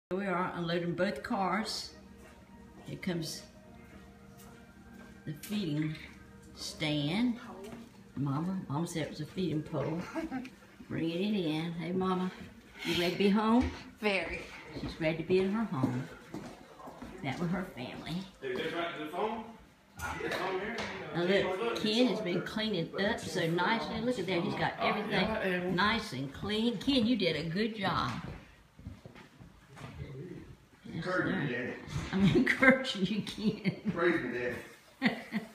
Here we are unloading both cars. Here comes the feeding stand. Mama said it was a feeding pole. Bringing it in. Hey Mama, you ready to be home? Very. She's ready to be in her home. That with her family. Hey, they right to the phone? Now look, Ken has been cleaning up so nicely. Look at that, he's got everything nice and clean. Ken, you did a good job. Yes, sir. I'm encouraging you, Ken. Praise me, Daddy.